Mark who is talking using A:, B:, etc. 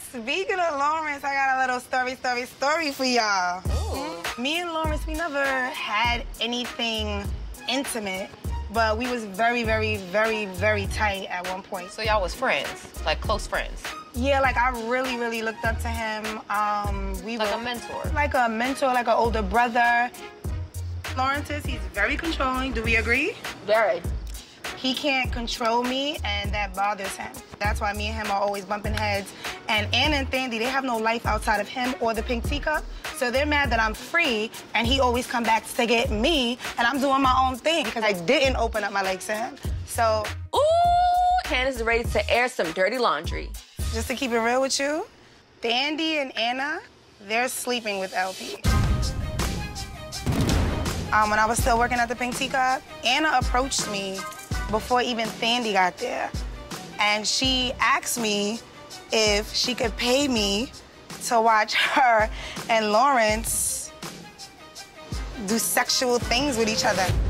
A: Speaking of Lawrence, I got a little story for y'all. Me and Lawrence, we never had anything intimate, but we was very, very, very, very tight at one point.
B: So y'all was friends, like close friends?
A: Yeah, like I really, really looked up to him.
B: Like a mentor?
A: Like a mentor, like an older brother. Lawrence he's very controlling. Do we agree?
B: Very.
A: He can't control me, and that bothers him. That's why me and him are always bumping heads. And Anna and Thandie, they have no life outside of him or the Pink Teacup, so they're mad that I'm free, and he always come back to get me, and I'm doing my own thing because I didn't open up my legs to him. So...
C: Ooh! Candace is ready to air some dirty laundry.
A: Just to keep it real with you, Thandie and Anna, they're sleeping with LP. When I was still working at the Pink Teacup, Anna approached me before even Thandie got there. And she asked me if she could pay me to watch her and Lawrence do sexual things with each other.